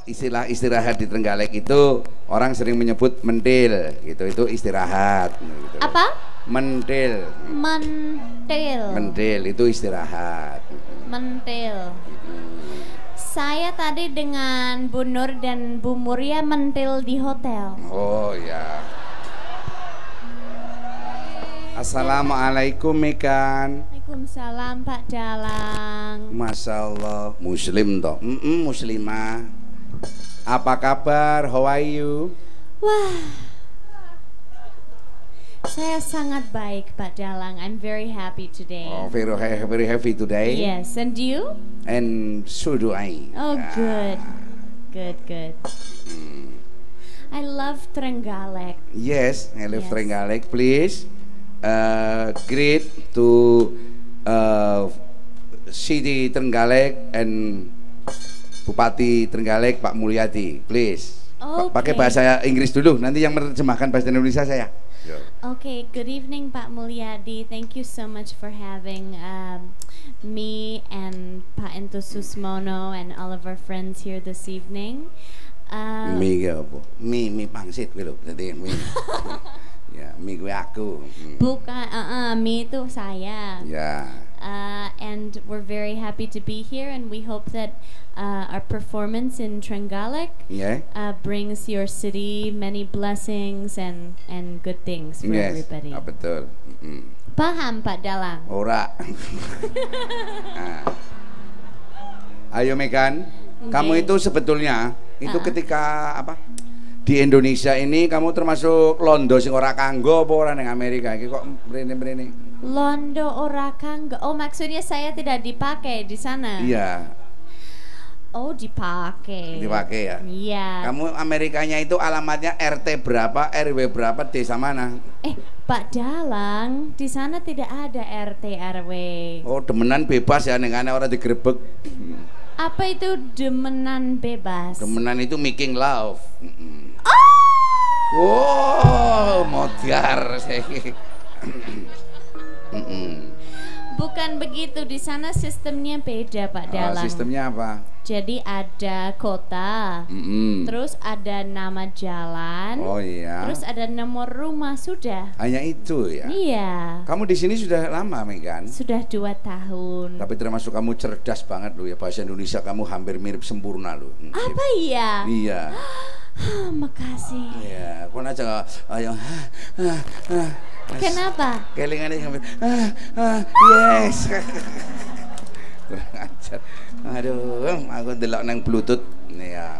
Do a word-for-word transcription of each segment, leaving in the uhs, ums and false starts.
istilah istirahat di Trenggalek itu orang sering menyebut mentil gitu, itu istirahat gitu. Apa? Mentil. Mentil. Mentil itu istirahat. Mentil. Saya tadi dengan Bu Nur dan Bu Muria mentil di hotel. Oh ya. Assalamualaikum Mekan. Waalaikumsalam Pak Dalang. Masya Allah, Muslim toh, mm -mm, Muslimah. Apa kabar? How are you? Wah, saya sangat baik Pak Dalang. I'm very happy today. Oh, very very happy today. Yes, and you? And so do I. Oh, Ah. good, good, good. I love Trenggalek. Yes, I love Yes. Trenggalek. Please, uh, greet to uh, City Trenggalek and Bupati Trenggalek Pak Mulyadi. Please, Okay. pakai bahasa Inggris dulu. Nanti yang menerjemahkan bahasa Indonesia saya. Okay, good evening Pak Mulyadi. Thank you so much for having um, me and Pak Ento Susmono and all of our friends here this evening. Uh, Mi apa? Mi mi pangsit gitu. Jadi mi. Ya, mi gue aku. Hmm. bukan, uh, uh, me itu saya. Ya. Uh, and we're very happy to be here, and we hope that uh, our performance in Trenggalek Ya. uh, brings your city many blessings and and good things for Yes. everybody. Ah, betul. Mm. Paham Pak Dalang? Ora. Nah. Ayo Megan, kamu Okay. itu sebetulnya itu Ah. ketika apa? Di Indonesia ini kamu termasuk londo sing ora kanggo apa ora ning Amerika iki kok mrene-mrene. Londo ora kanggo. Oh, maksudnya saya tidak dipakai di sana. Iya, Oh, dipakai. dipakai ya. Iya. Kamu Amerikanya itu alamatnya R T berapa, R W berapa, desa mana? Eh, Pak Dalang, di sana tidak ada R T R W. Oh, demenan bebas ya ning ana ora digrebek. Apa itu demenan bebas? Demenan itu making love. Mm-mm. Oh! Wow, modar saya. Mm-mm. Bukan begitu, di sana sistemnya beda Pak Oh, Dalang. sistemnya apa? Jadi ada kota, Mm-mm. terus ada nama jalan, Oh iya. terus ada nomor rumah, sudah. Hanya itu ya. Iya. Kamu di sini sudah lama, Megan. Sudah dua tahun. Tapi termasuk kamu cerdas banget loh ya, bahasa Indonesia kamu hampir mirip sempurna loh. Mm. Apa iya? Iya. Ah, makasih. Iya. Kau aja ayo. Ah, ah. Kenapa? Kelingan ini hampir. Ah, ah, yes. Kurang ajar. Aduh, aku delok nang Bluetooth. Ya.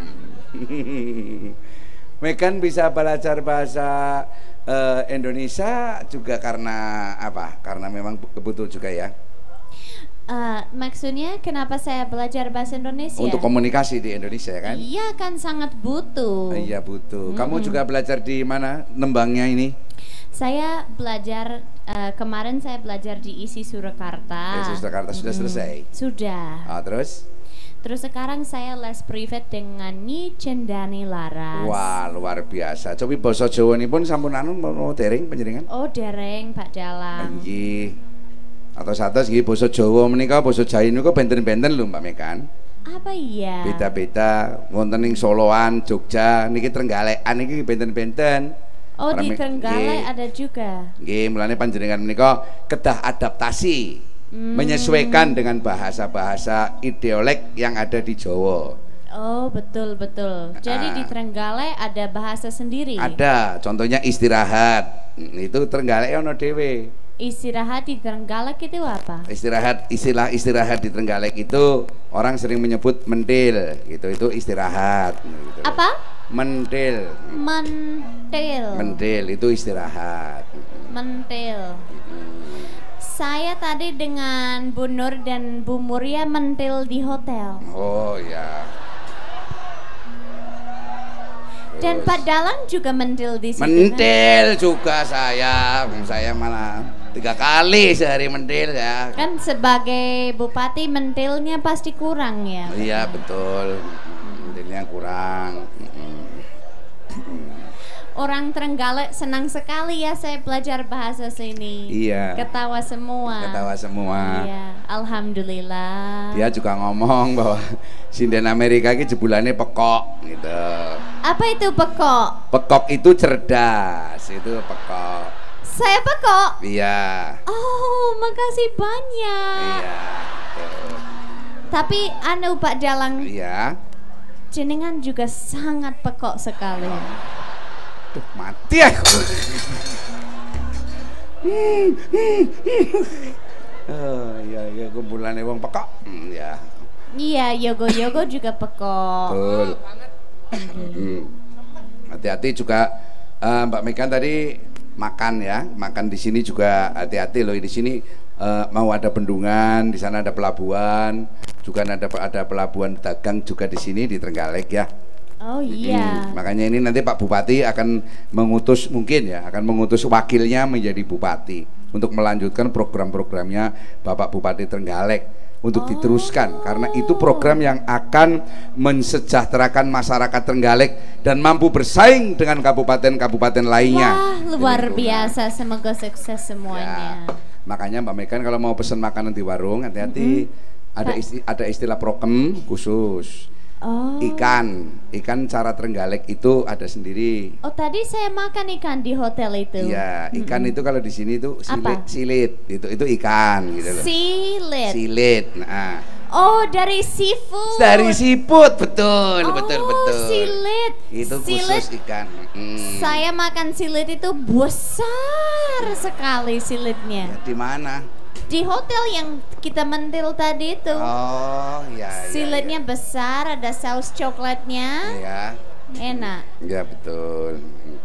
Megan bisa belajar bahasa uh, Indonesia juga karena apa? Karena memang kebutuhan juga ya. Uh, maksudnya kenapa saya belajar bahasa Indonesia? Untuk komunikasi di Indonesia kan? Iya kan sangat butuh. Iya butuh. Kamu Mm-mm. juga belajar di mana nembangnya ini? Saya belajar uh, kemarin saya belajar di I S I Surakarta. Eh, Surakarta sudah Mm-mm. selesai. Sudah. Ah, terus? Terus sekarang saya les privat dengan Nyi Cendani Laras. Wah luar biasa. Cobi basa Jawa ini pun sampun anu mau dereng panjenengan? Oh dereng Pak Dalang. Nggih. Atos-atos nggih basa Jawa menika basa Jawi niku benten-benten lho Mbak Mekan. Apa iya? Beda-beda wonten ing Soloan, Jogja, niki Trenggalekan niki benten-benten. Oh Para di me- Trenggalek nggih. ada juga. Nggih, mulane panjenengan menika kedah adaptasi, Hmm. menyesuaikan dengan bahasa-bahasa ideolek yang ada di Jawa. Oh betul betul. Jadi Ah. di Trenggalek ada bahasa sendiri. Ada, contohnya istirahat. Hmm, Itu Trenggalek ono dhewe. Istirahat di Trenggalek itu apa? Istirahat, istilah istirahat di Trenggalek itu orang sering menyebut mentil gitu, itu istirahat gitu. Apa? Mentil. Mentil. Mentil itu istirahat. Mentil. Saya tadi dengan Bu Nur dan Bu Muria mentil di hotel. Oh ya. Dan Terus. Pak Dalang juga mentil di situ. kan? Mentil juga saya, saya malah tiga kali sehari mentil ya. Kan sebagai bupati mentilnya pasti kurang ya. Iya betul, mentilnya kurang. orang Trenggalek senang sekali ya saya belajar bahasa sini. Iya. Ketawa semua. Ketawa semua. Iya, alhamdulillah. Dia juga ngomong bahwa sinden Amerika ini jebulannya pekok gitu. Apa itu pekok? Pekok itu cerdas, itu pekok. Saya pekok? Iya. Oh, makasih banyak. Iya. Betul. Tapi anu Pak Dalang, Iya. jenengan juga sangat pekok sekali. Tuh mati aku. Oh iya iya kumpulannya wong pekok. Hmm, ya. Iya, Yogo-Yogo juga pekok. Betul. Hmm. Hati-hati juga uh, Mbak Megan tadi makan ya, makan di sini juga hati-hati loh. Di sini uh, mau ada bendungan, di sana ada pelabuhan, juga ada ada pelabuhan dagang juga di sini di Trenggalek ya. Oh iya. Hmm, makanya ini nanti Pak Bupati akan mengutus mungkin ya, akan mengutus wakilnya menjadi bupati untuk melanjutkan program-programnya Bapak Bupati Trenggalek untuk Oh. diteruskan karena itu program yang akan mensejahterakan masyarakat Trenggalek dan mampu bersaing dengan kabupaten-kabupaten lainnya. Wah, luar Di lingkungan. biasa. Semoga sukses semuanya. Ya, makanya Mbak Megan kalau mau pesan makanan di warung hati-hati. Ada Pak. isti- ada istilah prokem khusus. Oh. Ikan, ikan cara Trenggalek itu ada sendiri. Oh, tadi saya makan ikan di hotel itu. Iya, ikan itu kalau di sini itu silit, Apa? silit, itu itu ikan gitu loh. Silit. Silit. Nah, Oh, dari seafood. dari siput, betul, Oh, betul, betul. silit. Itu Silit. khusus ikan. Hmm. Saya makan silit itu besar sekali silitnya. Di mana? Di hotel yang kita mentil tadi itu. Oh, ya. Silitnya besar, ada saus coklatnya. Ya, Enak. ya betul.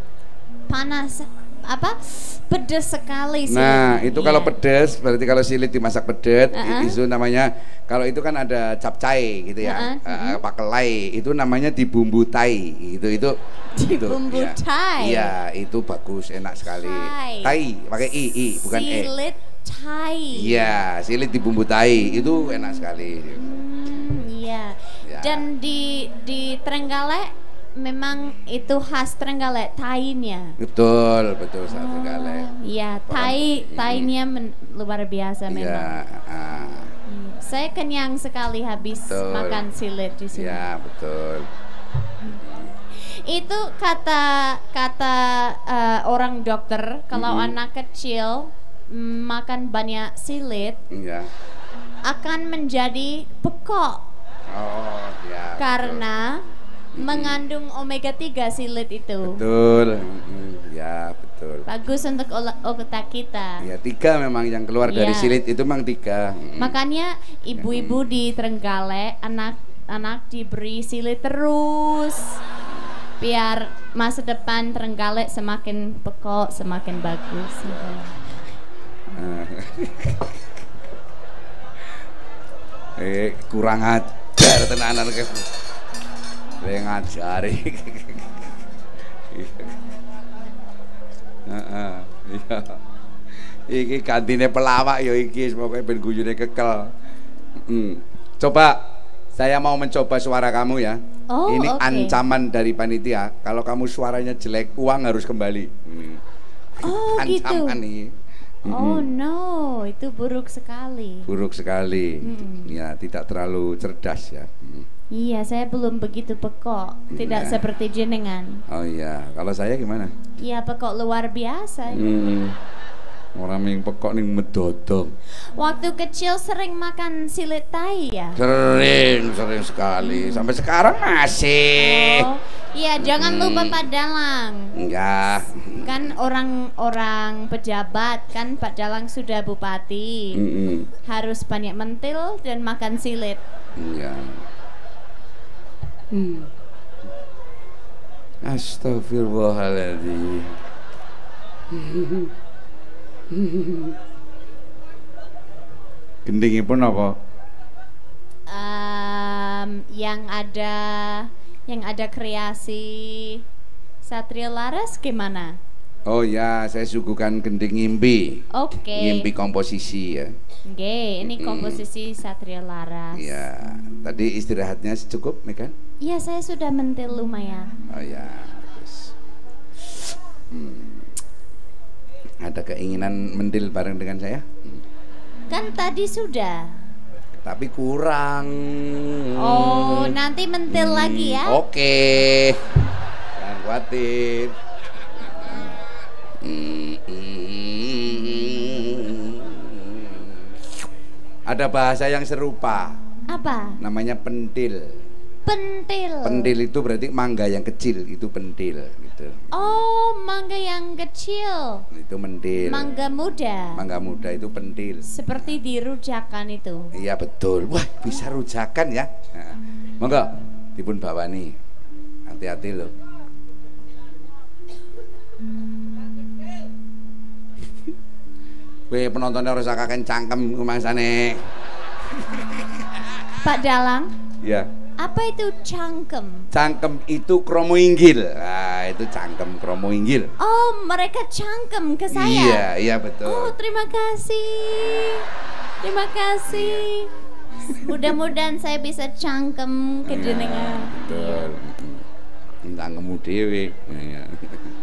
Panas apa? Pedes sekali silitnya. Nah, itu kalau Iya. pedes, berarti kalau silit dimasak pedet, Uh-uh. itu namanya, kalau itu kan ada capcay gitu ya, Uh-uh, uh, pakelai, itu namanya dibumbu tai, gitu, itu. itu, Dibumbu ya. tai? Iya, itu bagus, enak sekali. Tai. Tai, pakai i, i, bukan e. Silit Thai. Iya, silit dibumbu tai, itu enak sekali. Hmm, iya. Ya. Dan di di Trenggalek memang itu khas Trenggalek Thai-nya. Betul, betul, saat Trenggalek. Iya, Thai Thai-nya men- luar biasa Iya, memang. ah, Iya. Saya kenyang sekali habis Betul. makan silit di sini. iya, betul. Itu kata kata eh, orang dokter kalau Mm-mm. anak kecil mm, makan banyak silit Iya. akan menjadi pekok Oh, ya. karena mengandung omega tiga silit itu. Betul, mm, ya betul. Bagus untuk ola- otak kita. Ya tiga memang yang keluar dari Iya. silit itu memang tiga. Mm. Makanya ibu-ibu di Trenggalek anak-anak diberi silit terus biar masa depan Trenggalek semakin pekok, semakin bagus. Ah. eh kurang ajar tenanan ke. Le ngajari. Heeh, iya. Iki kantine pelawak ya iki semoga ben guyune kekel. Mm. Coba saya mau mencoba suara kamu ya. Oh, Ini oke. ancaman dari panitia. Kalau kamu suaranya jelek, uang harus kembali. Mm. Oh, gitu. Ancaman nih. Oh Mm-mm. no, itu buruk sekali. Buruk sekali. Mm-mm. Ya, tidak terlalu cerdas ya. Mm. Iya, saya belum begitu pekok, tidak Nah. seperti jenengan. Oh iya, kalau saya gimana? Iya, pekok luar biasa. Hmm. Orang yang pekok nih medodong. Waktu kecil sering makan silit Thai ya? Sering, sering sekali. Sampai sekarang masih. Oh, iya, jangan lupa Hmm. Pak Dalang. Enggak. Kan orang-orang pejabat, kan Pak Dalang sudah bupati. Mm-mm. Harus banyak mentil dan makan silit. Iya. Hmm. Astagfirullahaladzim. Gendingipun apa? Em, yang ada yang ada kreasi Satria Laras gimana? Oh ya, saya suguhkan gending ngimpi. Oke. Ngimpi komposisi ya. Oke, ini komposisi Satria Laras. Iya. Tadi istirahatnya cukup, Megan? Iya, saya sudah mentil lumayan. Oh ya, bagus. Hmm. Ada keinginan mendil bareng dengan saya? Kan tadi sudah. Tapi kurang. Oh, nanti mentil Hmm, lagi ya. Oke. Jangan khawatir. Hmm, hmm. Ada bahasa yang serupa. Apa? Namanya pentil. Pentil. Pentil itu berarti mangga yang kecil, itu pentil gitu. Oh, mangga yang kecil. Itu mentil. Mangga muda. Mangga muda itu pentil. Seperti di rujakan itu. Iya betul. Wah, bisa rujakan ya. Nah, monggo dipun bawani. Hati-hati loh. Kowe penontonnya harus kakek cangkem kemangsane. Pak Dalang, Iya. apa itu cangkem? Cangkem itu kromo inggil. Nah, itu cangkem kromo inggil. Oh, mereka cangkem ke saya. Iya, iya betul. Oh, terima kasih. Terima kasih. Mudah-mudahan saya bisa cangkem ke jenengan. Betul. Cangkemmu dhewe. Iya.